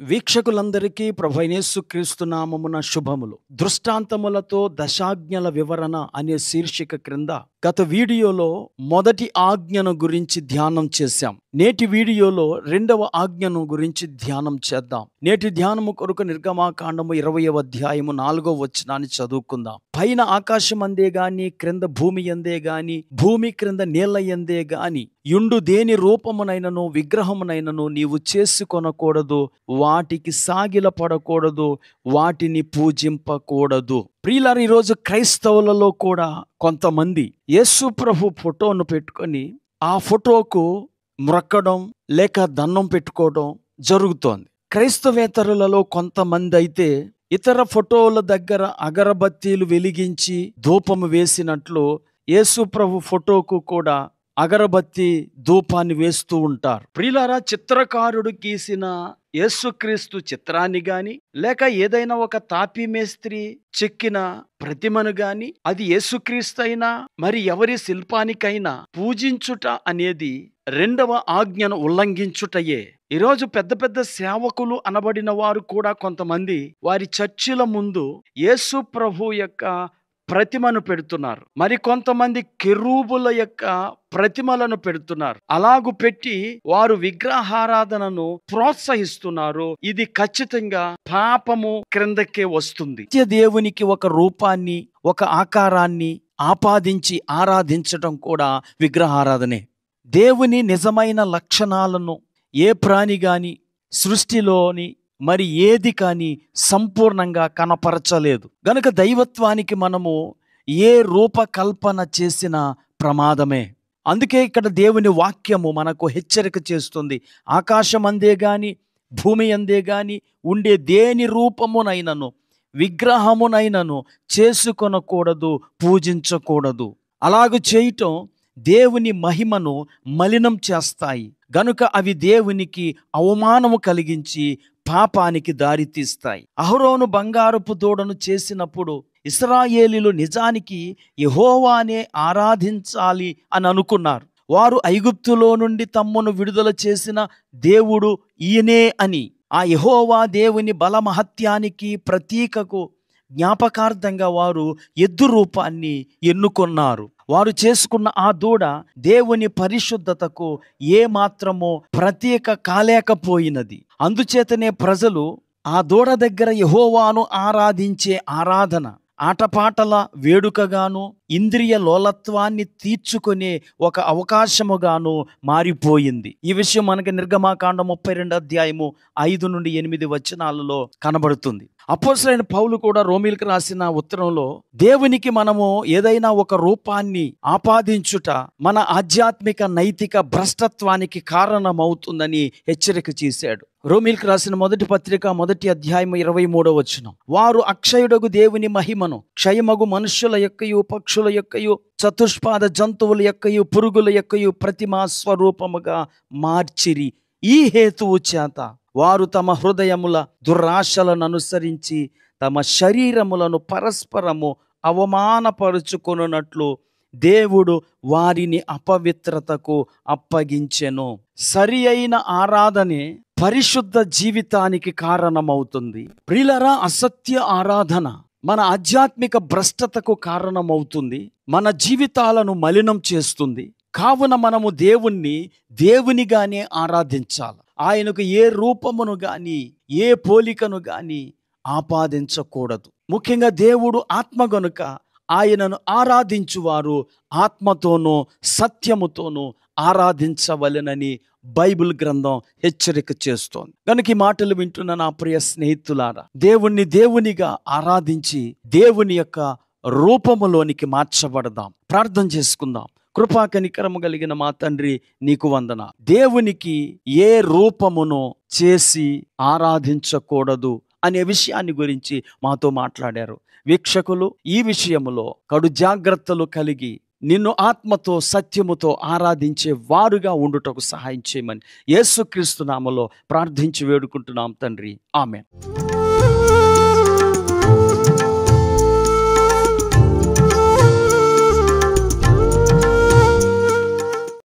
వీక్షకులందరికీ ప్రభువైన యేసుక్రీస్తు నామమున శుభములు. దృష్టాంతములతో దశాజ్ఞల వివరణ అనే శీర్షిక క్రింద గత వీడియోలో మొదటి ఆజ్ఞను గురించి ధ్యానం చేశాం. నేటి వీడియోలో రెండవ ఆజ్ఞను గురించి ధ్యానం చేద్దాం. నేటి ధ్యానము కొరకు నిర్గమాకాండము 20వ అధ్యాయము 4వ వచనాన్ని చదువుకుందాం. పైన ఆకాశం అందే గాని, క్రింద భూమి అందే గాని, భూమి క్రింద నీళ్ల యందే గాని యుండు దేని రూపమునైనను విగ్రహమునైనను నీవు చేసుకొనకూడదు, వాటికి సాగిల పడకూడదు, వాటిని పూజింపకూడదు. ప్రియులారా, ఈరోజు క్రైస్తవులలో కూడా కొంతమంది యేసు ప్రభు ఫోటోను పెట్టుకొని ఆ ఫోటోకు మ్రొక్కడం లేక దండం పెట్టుకోవడం జరుగుతోంది. క్రైస్తవేతరులలో కొంతమంది అయితే ఇతర ఫోటోల దగ్గర అగరబత్తీలు వెలిగించి ధూపము వేసినట్లు యేసు ప్రభు ఫోటోకు కూడా అగరబత్తి ధూపాన్ని వేస్తూ ఉంటారు. ప్రియులారా, చిత్రకారుడు గీసిన యేసుక్రీస్తు చిత్రాన్ని గాని లేక ఏదైనా ఒక తాపీ మేస్త్రి చెక్కిన ప్రతిమను గాని అది యేసుక్రీస్తు అయినా మరి ఎవరి శిల్పానికైనా పూజించుట అనేది రెండవ ఆజ్ఞను ఉల్లంఘించుటయే. ఈరోజు పెద్ద పెద్ద సేవకులు అనబడిన వారు కూడా కొంతమంది వారి చర్చిల ముందు యేసు ప్రభు యొక్క ప్రతిమను పెడుతున్నారు. మరి కొంతమంది కెరూబుల యొక్క ప్రతిమలను పెడుతున్నారు. అలాగు పెట్టి వారు విగ్రహారాధనను ప్రోత్సహిస్తున్నారు. ఇది ఖచ్చితంగా పాపము క్రిందకే వస్తుంది. దేవునికి ఒక రూపాన్ని ఒక ఆకారాన్ని ఆపాదించి ఆరాధించటం కూడా విగ్రహారాధనే. దేవుని నిజమైన లక్షణాలను ఏ ప్రాణి గాని సృష్టిలోని మరి ఏది కానీ సంపూర్ణంగా కనపరచలేదు గనుక దైవత్వానికి మనము ఏ రూపకల్పన చేసిన ప్రమాదమే. అందుకే ఇక్కడ దేవుని వాక్యము మనకు హెచ్చరిక చేస్తుంది. ఆకాశం అందే గాని భూమి అందే గాని ఉండే దేని రూపమునైనను విగ్రహమునైనను చేసుకొనకూడదు, పూజించకూడదు. అలాగూ చేయటం దేవుని మహిమను మలినం చేస్తాయి గనుక అవి దేవునికి అవమానము కలిగించి పాపానికి దారితీస్తాయి. అహరోను బంగారపు దూడను చేసినప్పుడు ఇశ్రాయేలీలు నిజానికి యెహోవానే ఆరాధించాలి అని అనుకున్నారు. వారు ఐగుప్తులో నుండి తమ్మును విడుదల చేసిన దేవుడు ఈయనే అని ఆ యెహోవా దేవుని బలమహత్యానికి ప్రతీకకు జ్ఞాపకార్థంగా వారు ఎద్దు రూపాన్ని ఎన్నుకొన్నారు. వారు చేసుకున్న ఆ దూడ దేవుని పరిశుద్ధతకు ఏ మాత్రమో ప్రత్యేక కాలేకపోయినది. అందుచేతనే ప్రజలు ఆ దూడ దగ్గర యెహోవాను ఆరాధించే ఆరాధన ఆటపాటల వేడుకగాను ఇంద్రియ లోలత్వాన్ని తీర్చుకునే ఒక అవకాశముగాను మారిపోయింది. ఈ విషయం మనకి నిర్గమాకాండం 32వ అధ్యాయము 5 నుండి 8 వచనాలలో కనబడుతుంది. అపోస్తలుడైన పౌలు కూడా రోమీయులకు రాసిన ఉత్తరంలో దేవునికి మనము ఏదైనా ఒక రూపాన్ని ఆపాదించుట మన ఆధ్యాత్మిక నైతిక భ్రష్టత్వానికి కారణమవుతుందని హెచ్చరిక చేశాడు. రోమీయులకు రాసిన మొదటి పత్రిక 1వ అధ్యాయము 23వ వచనం, వారు అక్షయుడగు దేవుని మహిమను క్షయమగు మనుష్యుల యొక్కయు పక్షుల యొక్కయు చతుష్పాద జంతువుల యొక్కయు పురుగుల యొక్కయు ప్రతిమా స్వరూపముగా మార్చిరి. ఈ హేతువు చేత వారు తమ హృదయముల దురాశలను అనుసరించి తమ శరీరములను పరస్పరము అవమానపరుచుకొనున్నట్లు దేవుడు వారిని అపవిత్రతకు అప్పగించెను. సరి అయిన ఆరాధనే పరిశుద్ధ జీవితానికి కారణమవుతుంది. ప్రియులారా, అసత్య ఆరాధన మన ఆధ్యాత్మిక భ్రష్టతకు కారణమవుతుంది, మన జీవితాలను మలినం చేస్తుంది. కావున మనము దేవునిగానే ఆరాధించాలి. ఆయనకు ఏ రూపమును గాని ఏ పోలికను గాని ఆపాదించకూడదు. ముఖ్యంగా దేవుడు ఆత్మ గనుక ఆయనను ఆరాధించువారు ఆత్మతోనూ సత్యముతోనూ ఆరాధించవలెనని బైబిల్ గ్రంథం హెచ్చరిక చేస్తోంది. కనుక ఈ మాటలు వింటున్న నా ప్రియ స్నేహితులారా, దేవునిగా ఆరాధించి దేవుని యొక్క రూపములోనికి మార్చబడదాం. ప్రార్థన చేసుకుందాం. కృపా కనికరము కలిగిన మా తండ్రి, నీకు వందన. దేవునికి ఏ రూపమును చేసి ఆరాధించకూడదు అనే విషయాన్ని గురించి మాతో మాట్లాడారు. వీక్షకులు ఈ విషయములో కడు జాగ్రత్తలు కలిగి నిన్ను ఆత్మతో సత్యముతో ఆరాధించే వారుగా ఉండుటకు సహాయం చేయమని యేసుక్రీస్తు నామములో ప్రార్థించి వేడుకుంటున్నాం తండ్రి. ఆమేన్.